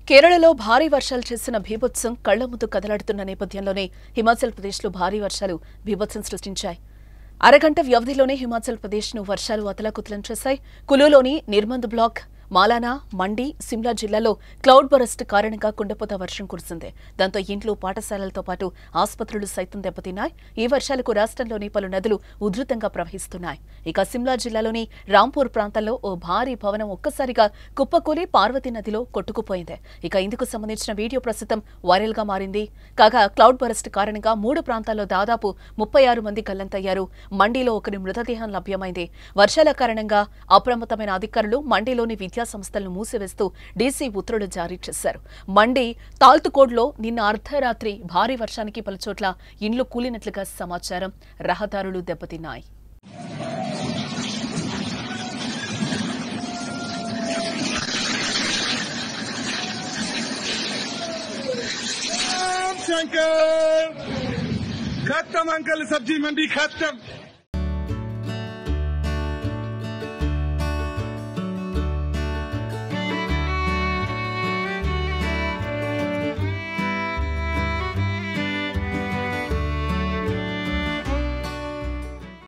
కేరళలో భారీ వర్షాలు చేసిన బీభత్సం కళ్ల ముందు కదలాడుతున్న నేపథ్యంలోనే హిమాచల్ ప్రదేశ్లో భారీ వర్షాలు బీభత్సం సృష్టించాయి. అరగంట వ్యవధిలోనే హిమాచల్ ప్రదేశ్ను వర్షాలు అతలాకుతలం చేశాయి. కులులోని నిర్మంద్ బ్లాక్, మాలానా, మండి, సిమ్లా జిల్లాలో క్లౌడ్ బరస్ట్ కారణంగా కుండపోత వర్షం కురిసింది. దాంతో ఇంట్లో, పాఠశాలలతో పాటు ఆసుపత్రులు సైతం దెబ్బతిన్నాయి. ఈ వర్షాలకు రాష్ట్రంలోని పలు నదులు ఉధృతంగా ప్రవహిస్తున్నాయి. ఇక సిమ్లా జిల్లాలోని రాంపూర్ ప్రాంతంలో ఓ భారీ భవనం ఒక్కసారిగా కుప్పకూలి పార్వతీ నదిలో కొట్టుకుపోయింది. ఇక ఇందుకు సంబంధించిన వీడియో ప్రస్తుతం వైరల్ గా మారింది. కాగా క్లౌడ్ బరస్ట్ కారణంగా 3 ప్రాంతాల్లో దాదాపు 36 మంది గల్లంతయ్యారు. మండిలో ఒకరి మృతదేహం లభ్యమైంది. వర్షాల కారణంగా అప్రమత్తమైన అధికారులు మండిలోని విద్యా సంస్థలను మూసివేస్తూ డీసీ ఉత్తర్వులు జారీ చేశారు. మండి తాల్తుకోడ్లో నిన్న అర్ధరాత్రి భారీ వర్షానికి పలుచోట్ల ఇండ్లు కూలినట్లుగా సమాచారం. రహదారులు దెబ్బతిన్నాయి. खत्म अंकल, सब्जी मंडी खत्म।